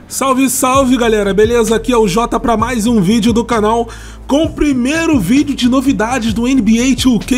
Salve, salve galera, beleza? Aqui é o Jota para mais um vídeo do canal com o primeiro vídeo de novidades do NBA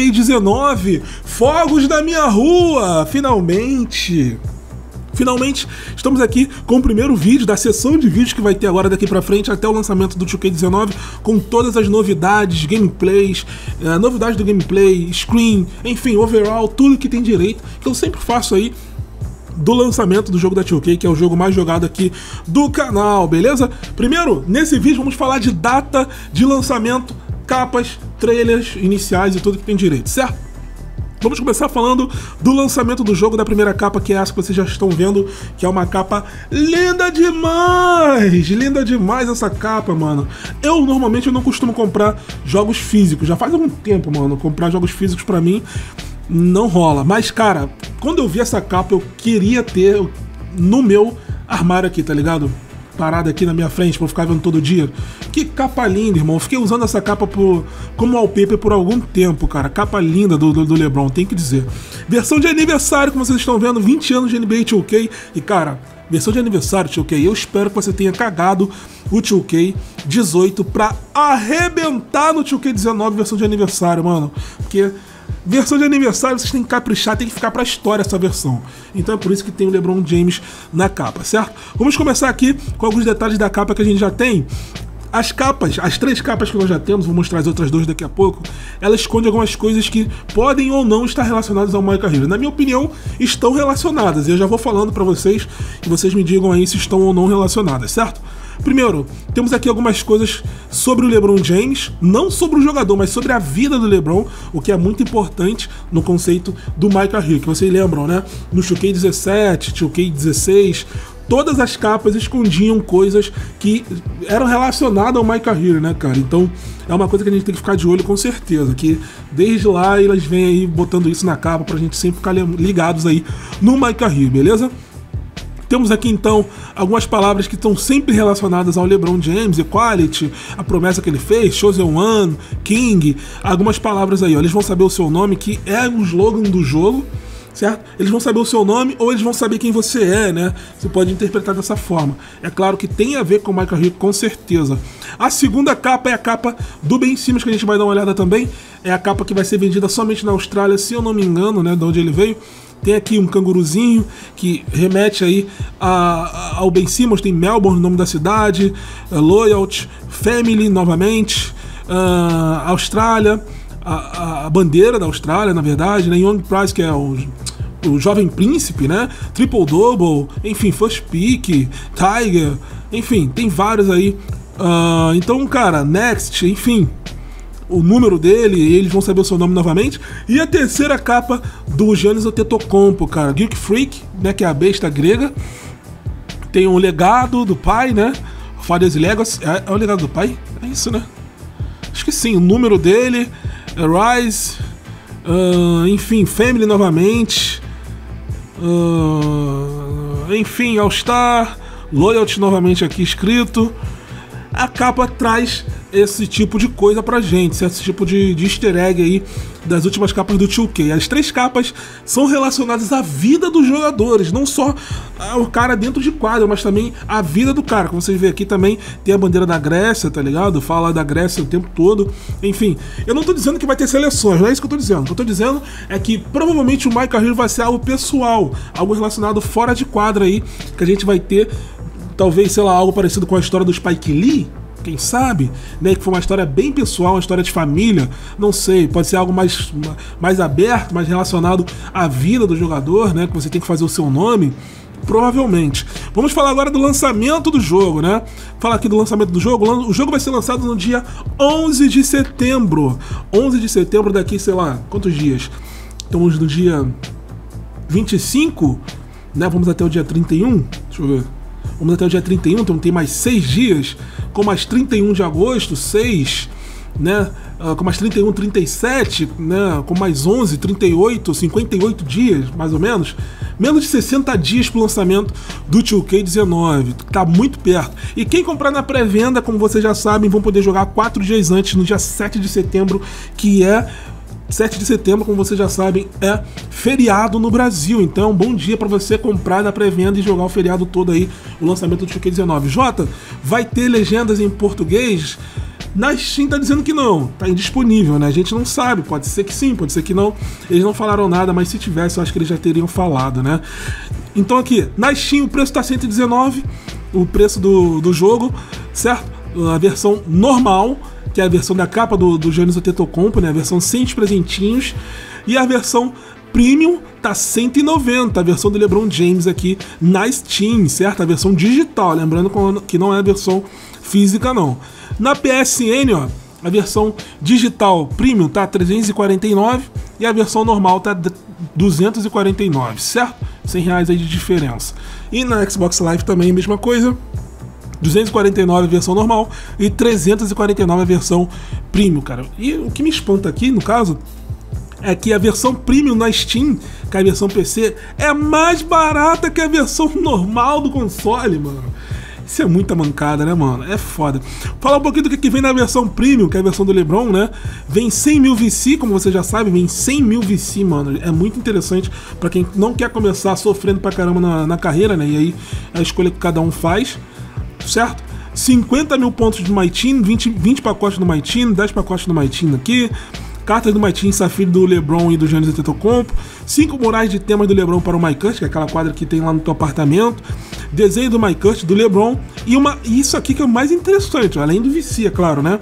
2K19. Fogos da minha rua, finalmente! Finalmente estamos aqui com o primeiro vídeo da sessão de vídeos que vai ter agora daqui pra frente até o lançamento do 2K19, com todas as novidades, gameplays, novidades do gameplay, screen, enfim, overall, tudo que tem direito, que eu sempre faço aí do lançamento do jogo da 2K, que é o jogo mais jogado aqui do canal, beleza? Primeiro, nesse vídeo vamos falar de data de lançamento, capas, trailers iniciais e tudo que tem direito, certo? Vamos começar falando do lançamento do jogo, da primeira capa, que é essa que vocês já estão vendo, que é uma capa linda demais! Linda demais essa capa, mano. Normalmente eu não costumo comprar jogos físicos, já faz algum tempo, mano, comprar jogos físicos pra mim não rola. Mas, cara, quando eu vi essa capa, eu queria ter no meu armário aqui, tá ligado? Parada aqui na minha frente pra eu ficar vendo todo dia. Que capa linda, irmão. Eu fiquei usando essa capa como wallpaper por algum tempo, cara. Capa linda do LeBron, tem que dizer. Versão de aniversário, como vocês estão vendo, 20 anos de NBA 2K. E, cara, versão de aniversário 2K, eu espero que você tenha cagado o 2K18 pra arrebentar no 2K19 versão de aniversário, mano. Porque versão de aniversário vocês têm que caprichar, tem que ficar pra história essa versão. Então é por isso que tem o LeBron James na capa, certo? Vamos começar aqui com alguns detalhes da capa que a gente já tem. As capas, as três capas que nós já temos, vou mostrar as outras duas daqui a pouco, ela esconde algumas coisas que podem ou não estar relacionadas ao My Career. Na minha opinião, estão relacionadas, e eu já vou falando pra vocês, e vocês me digam aí se estão ou não relacionadas, certo? Primeiro, temos aqui algumas coisas sobre o LeBron James, não sobre o jogador, mas sobre a vida do LeBron, o que é muito importante no conceito do My Career, que vocês lembram, né? No 2K17, 2K16, todas as capas escondiam coisas que eram relacionadas ao My Career, né, cara? Então, é uma coisa que a gente tem que ficar de olho com certeza, que desde lá elas vêm aí botando isso na capa pra gente sempre ficar ligados aí no My Career, beleza? Temos aqui então algumas palavras que estão sempre relacionadas ao LeBron James, Equality, a promessa que ele fez, Chosen One, King, algumas palavras aí, ó. Eles vão saber o seu nome, que é o slogan do jogo, certo? Eles vão saber o seu nome ou eles vão saber quem você é, né? Você pode interpretar dessa forma. É claro que tem a ver com o My Career, com certeza. A segunda capa é a capa do Ben Simmons, que a gente vai dar uma olhada também. É a capa que vai ser vendida somente na Austrália, se eu não me engano, né? De onde ele veio. Tem aqui um canguruzinho que remete aí ao Ben Simmons, tem Melbourne, nome da cidade, Loyalty, Family novamente, Austrália, a bandeira da Austrália, na verdade, né? Young Price, que é o jovem príncipe, né? Triple Double, enfim, First Pick, Tiger, enfim, tem vários aí. Então, cara, Next, enfim, o número dele, eles vão saber o seu nome novamente. E a terceira capa do Giannis Antetokounmpo, cara, Geek Freak, né, que é a besta grega. Tem um legado do pai, né, Father's Legacy, é o legado do pai? É isso, né? Acho que sim, o número dele, Rise, enfim, Family novamente, enfim, All Star, Loyalty novamente aqui escrito. A capa traz esse tipo de coisa pra gente, esse tipo de easter egg aí das últimas capas do 2K. As três capas são relacionadas à vida dos jogadores, não só o cara dentro de quadro, mas também a vida do cara. Como vocês veem aqui também tem a bandeira da Grécia, tá ligado? Fala da Grécia o tempo todo. Enfim, eu não tô dizendo que vai ter seleções, não é isso que eu tô dizendo. O que eu tô dizendo é que provavelmente o My Career vai ser algo pessoal, algo relacionado fora de quadro aí, que a gente vai ter, talvez, sei lá, algo parecido com a história do Spike Lee, quem sabe, né, que foi uma história bem pessoal, uma história de família, não sei, pode ser algo mais aberto, mais relacionado à vida do jogador, né, que você tem que fazer o seu nome, provavelmente. Vamos falar agora do lançamento do jogo, né, falar aqui do lançamento do jogo. O jogo vai ser lançado no dia 11 de setembro, 11 de setembro daqui, sei lá, quantos dias? Estamos no dia 25, né, vamos até o dia 31, deixa eu ver. Vamos até o dia 31, então tem mais 6 dias, com mais 31 de agosto, 6, né? Com mais 31, 37, né? Com mais 11, 38, 58 dias, mais ou menos. Menos de 60 dias para o lançamento do 2K19, tá muito perto. E quem comprar na pré-venda, como vocês já sabem, vão poder jogar 4 dias antes, no dia 7 de setembro, que é 7 de setembro, como vocês já sabem, é feriado no Brasil, então é um bom dia para você comprar na pré-venda e jogar o feriado todo aí, o lançamento do 2K19. Jota, vai ter legendas em português? Na Steam tá dizendo que não, tá indisponível, né? A gente não sabe, pode ser que sim, pode ser que não. Eles não falaram nada, mas se tivesse, eu acho que eles já teriam falado, né? Então aqui, na Steam o preço tá 119, o preço do jogo, certo? A versão normal, que é a versão da capa do Giannis Antetokounmpo, né? A versão sem os presentinhos. E a versão Premium tá 190, a versão do LeBron James aqui na Steam, certo? A versão digital, lembrando que não é a versão física, não. Na PSN, ó, a versão digital Premium tá 349 e a versão normal tá 249, certo? R$100 aí de diferença. E na Xbox Live também a mesma coisa. 249 a versão normal e 349 a versão Premium, cara. E o que me espanta aqui, no caso, é que a versão Premium na Steam, que é a versão PC, é mais barata que a versão normal do console, mano. Isso é muita mancada, né, mano? É foda. Falar um pouquinho do que vem na versão Premium, que é a versão do LeBron, né? Vem 100 mil VC, como você já sabe, vem 100 mil VC, mano. É muito interessante pra quem não quer começar sofrendo pra caramba na carreira, né? E aí a escolha que cada um faz, certo? 50 mil pontos do My Team, 20 pacotes do My Team, 10 pacotes do My Team aqui. Cartas do My Team Safiri do LeBron e do Giannis Antetokounmpo, 5 murais de temas do LeBron para o MyCut, que é aquela quadra que tem lá no teu apartamento, desenho do MyCut do LeBron e isso aqui que é o mais interessante, além do VC, é claro, né?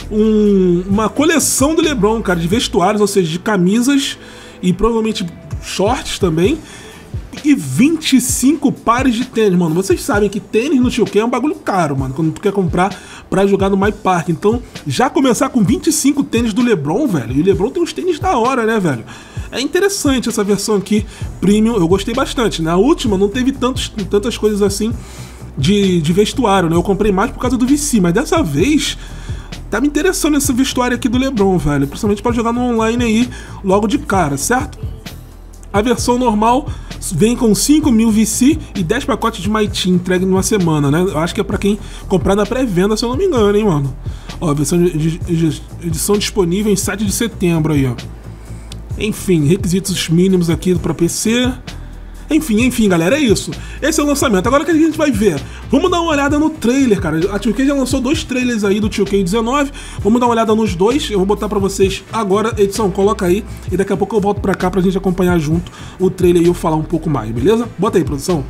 Uma coleção do LeBron, cara, de vestuários, ou seja, de camisas e provavelmente shorts também. E 25 pares de tênis, mano. Vocês sabem que tênis no 2K é um bagulho caro, mano, quando tu quer comprar pra jogar no My Park. Então, já começar com 25 tênis do LeBron, velho. E o LeBron tem uns tênis da hora, né, velho? É interessante essa versão aqui, Premium. Eu gostei bastante. Na última não teve tantas coisas assim de vestuário, né? Eu comprei mais por causa do VC, mas dessa vez tá me interessando esse vestuário aqui do LeBron, velho. Principalmente pra jogar no online aí, logo de cara, certo? A versão normal vem com 5 mil VC e 10 pacotes de My Team entregue numa semana, né? Eu acho que é pra quem comprar na pré-venda, se eu não me engano, hein, mano? Ó, versão de edição disponível em 7 de setembro aí, ó. Enfim, requisitos mínimos aqui pra PC. Enfim, galera, é isso. Esse é o lançamento. Agora o que a gente vai ver? Vamos dar uma olhada no trailer, cara. A 2K já lançou 2 trailers aí do 2K19. Vamos dar uma olhada nos 2. Eu vou botar pra vocês agora. Edição, coloca aí. E daqui a pouco eu volto pra cá pra gente acompanhar junto o trailer e eu falar um pouco mais, beleza? Bota aí, produção.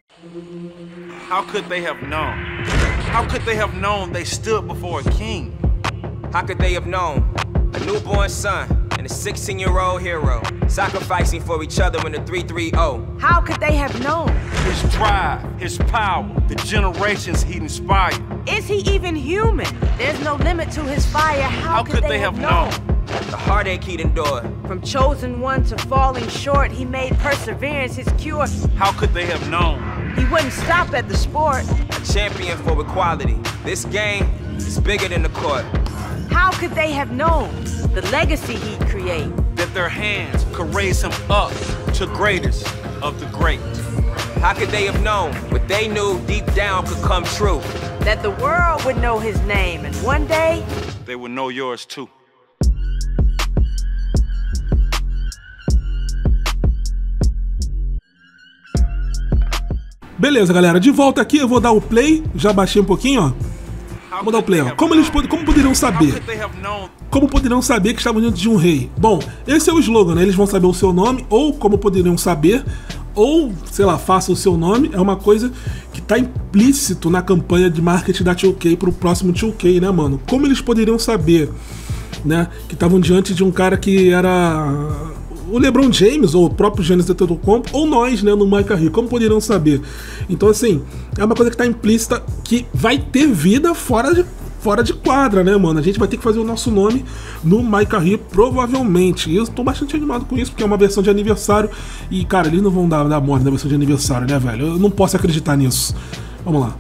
How could they have known? How could they have known they stood before a king? How could they have known? A newborn son and a 16-year-old hero sacrificing for each other in the 3-3-0. How could they have known? His drive, his power, the generations he inspired. Is he even human? There's no limit to his fire. How could they have known? The heartache he'd endured. From chosen one to falling short, he made perseverance his cure. How could they have known? He wouldn't stop at the sport. A champion for equality. This game is bigger than the court. How could they have known the legacy he'd create? That their hands could raise him up to greatest of the great. How could they have known what they knew deep down could come true? That the world would know his name, and one day they would know yours too. Beleza, galera, de volta aqui, eu vou dar o play. Já baixei um pouquinho, ó. Vou dar o play, ó. Como poderiam saber? Como poderiam saber que estavam diante de um rei? Bom, esse é o slogan, né? Eles vão saber o seu nome, ou como poderiam saber, ou, sei lá, faça o seu nome. É uma coisa que tá implícito na campanha de marketing da 2K pro próximo 2K, né, mano? Como eles poderiam saber, né? Que estavam diante de um cara que era o LeBron James, ou o próprio Giannis Antetokounmpo, ou nós, né, no MyCarry, como poderiam saber? Então, assim, é uma coisa que tá implícita que vai ter vida fora de quadra, né, mano? A gente vai ter que fazer o nosso nome no MyCarry, provavelmente. E eu tô bastante animado com isso, porque é uma versão de aniversário e, cara, eles não vão dar morte na versão de aniversário, né, velho? Eu não posso acreditar nisso. Vamos lá.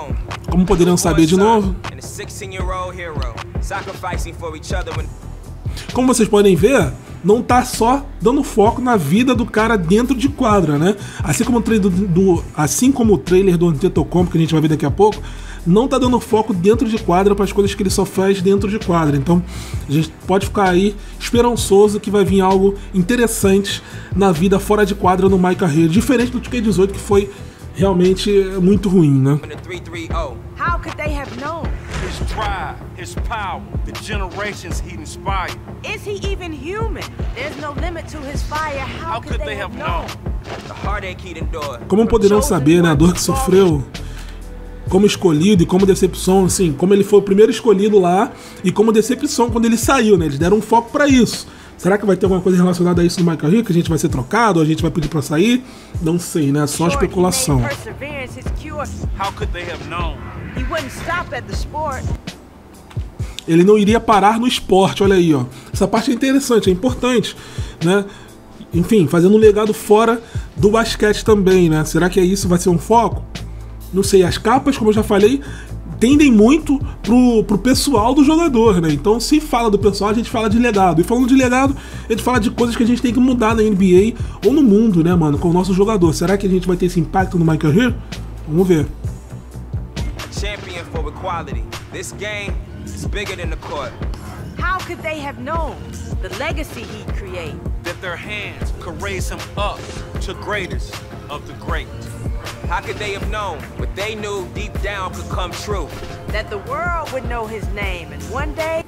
Como poderiam saber de novo? Como vocês podem ver, não tá só dando foco na vida do cara dentro de quadra, né? Assim como o trailer do Antetokounmpo, que a gente vai ver daqui a pouco, não tá dando foco dentro de quadra para as coisas que ele só faz dentro de quadra. Então a gente pode ficar aí esperançoso que vai vir algo interessante na vida fora de quadra no Micah Hill, diferente do 2K18, que foi realmente muito ruim, né? How could they have known? His drive, his power, the generations he inspired. Is he even human? There's no limit to his fire. How could they have known? The heartache he'd endure. Como poderão saber, né, a dor que sofreu como escolhido e como decepção, assim, como ele foi o primeiro escolhido lá e como decepção quando ele saiu, né? Eles deram um foco pra isso. Será que vai ter alguma coisa relacionada a isso no Micah Hill, que a gente vai ser trocado, ou a gente vai pedir pra sair? Não sei, né? Só especulação. How could they have known? He wouldn't stop at the sport. Ele não iria parar no esporte, olha aí, ó. Essa parte é interessante, é importante, né? Enfim, fazendo um legado fora do basquete também, né? Será que é isso? Vai ser um foco? Não sei, as capas, como eu já falei, tendem muito pro pessoal do jogador, né? Então, se fala do pessoal, a gente fala de legado. E falando de legado, a gente fala de coisas que a gente tem que mudar na NBA ou no mundo, né, mano? Com o nosso jogador. Será que a gente vai ter esse impacto no Micah Hill? Vamos ver. Champion for equality. This game is bigger than the court. How could they have known the legacy he'd create? That their hands could raise him up to greatest of the great. How could they have known what they knew deep down could come true? That the world would know his name and one day...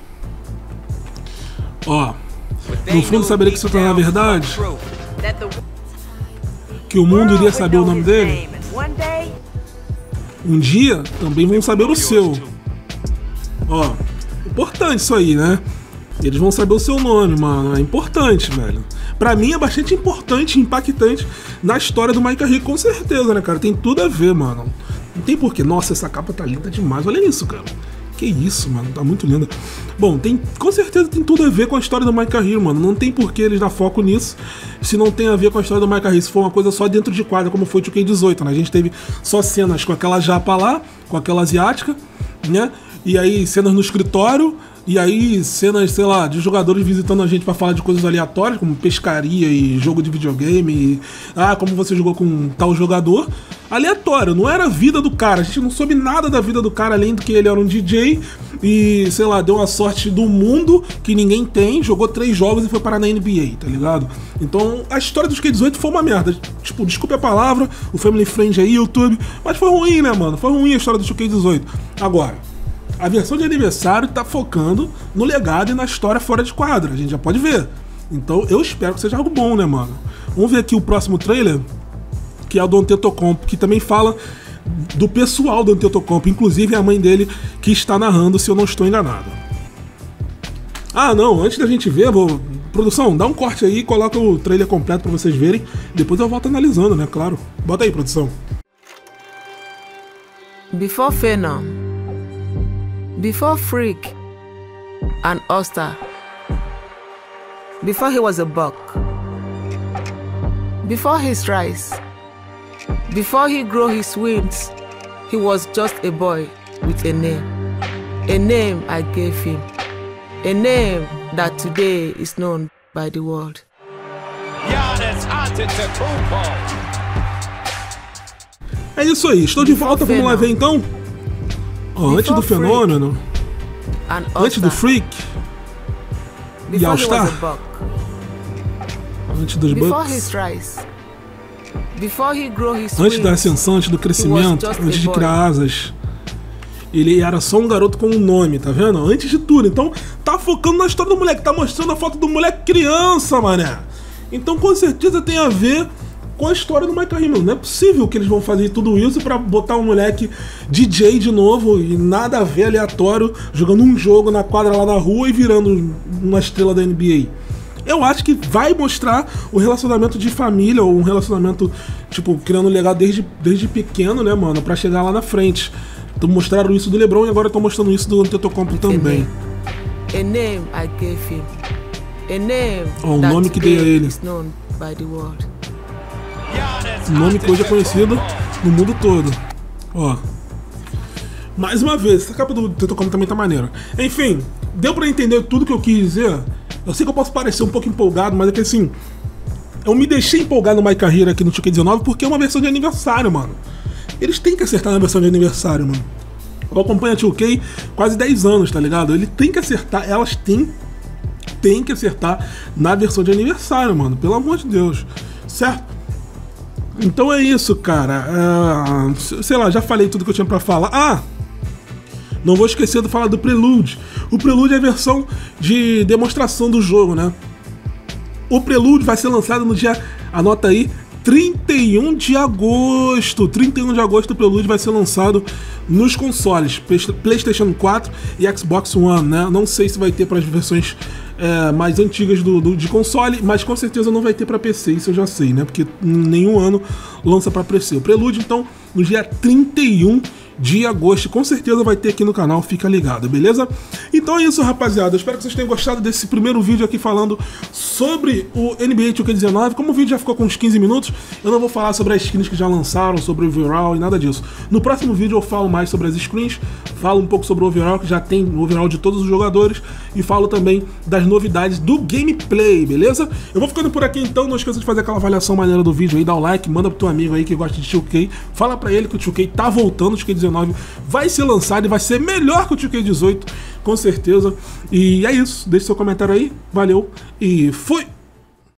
Ó, no fundo saberia que isso tá na verdade? Que o mundo iria saber o nome dele? Um dia também vão saber o seu. Ó, importante isso aí, né? Eles vão saber o seu nome, mano. É importante, velho. Pra mim é bastante importante e impactante na história do Micah Hill, com certeza, né, cara? Tem tudo a ver, mano. Não tem porquê. Nossa, essa capa tá linda demais. Olha isso, cara. Que isso, mano. Tá muito linda. Bom, com certeza tem tudo a ver com a história do Micah Hill, mano. Não tem porquê eles dar foco nisso se não tem a ver com a história do Micah Hill. Se for uma coisa só dentro de quadra, como foi o 2K18, né? A gente teve só cenas com aquela japa lá, com aquela asiática, né? E aí cenas no escritório, e aí cenas, sei lá, de jogadores visitando a gente pra falar de coisas aleatórias, como pescaria e jogo de videogame, e como você jogou com tal jogador. Aleatório, não era a vida do cara, a gente não soube nada da vida do cara, além do que ele era um DJ e, sei lá, deu uma sorte do mundo que ninguém tem, jogou 3 jogos e foi parar na NBA, tá ligado? Então a história do 2K18 foi uma merda, tipo, desculpe a palavra, o Family Friend aí, YouTube, mas foi ruim, né, mano? Foi ruim a história do 2K18. Agora, a versão de aniversário tá focando no legado e na história fora de quadra, a gente já pode ver. Então eu espero que seja algo bom, né, mano? Vamos ver aqui o próximo trailer, que é o do Antetokounmpo, que também fala do pessoal do Antetokounmpo, inclusive a mãe dele que está narrando, se eu não estou enganado. Ah, não, antes da gente ver, produção, dá um corte aí e coloca o trailer completo pra vocês verem, depois eu volto analisando, né, claro. Bota aí, produção. Before Phenom, before Freak and All-Star, before he was a buck, before his rise, before he grew his wings, he was just a boy with a name I gave him, a name that today is known by the world. Giannis Antetokounmpo. É isso aí, estou de volta, vamos lá ver então. Antes do Fenômeno, antes do Freak e All-Star, antes dos Bucks, antes da ascensão, antes do crescimento, antes de criar asas, ele era só um garoto com um nome, tá vendo? Antes de tudo, então tá focando na história do moleque, tá mostrando a foto do moleque criança, mané. Então com certeza tem a ver com a história do Micah Hill. Não é possível que eles vão fazer tudo isso pra botar um moleque DJ de novo e nada a ver, aleatório, jogando um jogo na quadra lá na rua e virando uma estrela da NBA. Eu acho que vai mostrar o relacionamento de família, ou um relacionamento, tipo, criando um legado desde pequeno, né, mano, pra chegar lá na frente. Então mostraram isso do LeBron e agora estão mostrando isso do Antetokounmpo também. A name I gave him. A name o nome que dei a ele. Um nome que hoje é conhecido no mundo todo. Ó. Mais uma vez, essa capa do Antetokounmpo também tá maneira. Enfim, deu pra entender tudo que eu quis dizer? Eu sei que eu posso parecer um pouco empolgado, mas é que assim, eu me deixei empolgado no My Career aqui no 2K19 porque é uma versão de aniversário, mano. Eles têm que acertar na versão de aniversário, mano. Eu acompanho a 2K quase 10 anos, tá ligado? Ele tem que acertar, elas têm que acertar na versão de aniversário, mano. Pelo amor de Deus. Certo? Então é isso, cara. Sei lá, já falei tudo que eu tinha pra falar. Não vou esquecer de falar do Prelude. O Prelude é a versão de demonstração do jogo, né? O Prelude vai ser lançado no dia, anota aí, 31 de agosto. 31 de agosto o Prelude vai ser lançado nos consoles PlayStation 4 e Xbox One, né? Não sei se vai ter para as versões mais antigas de console, mas com certeza não vai ter para PC, isso eu já sei, né? Porque nenhum ano lança para PC. O Prelude, então, no dia 31 de agosto, com certeza vai ter aqui no canal, fica ligado, beleza? Então é isso, rapaziada, eu espero que vocês tenham gostado desse primeiro vídeo aqui falando sobre o NBA 2K19. Como o vídeo já ficou com uns 15 minutos, eu não vou falar sobre as skins que já lançaram, sobre o overall e nada disso. No próximo vídeo eu falo mais sobre as skins, falo um pouco sobre o overall, que já tem o overall de todos os jogadores, e falo também das novidades do gameplay, beleza? Eu vou ficando por aqui então, não esqueça de fazer aquela avaliação maneira do vídeo aí, dá o like, manda pro teu amigo aí que gosta de 2K, fala pra ele que o 2K tá voltando, o 2K19 vai ser lançado e vai ser melhor que o 2K18, com certeza. E é isso, deixe seu comentário aí, valeu e fui!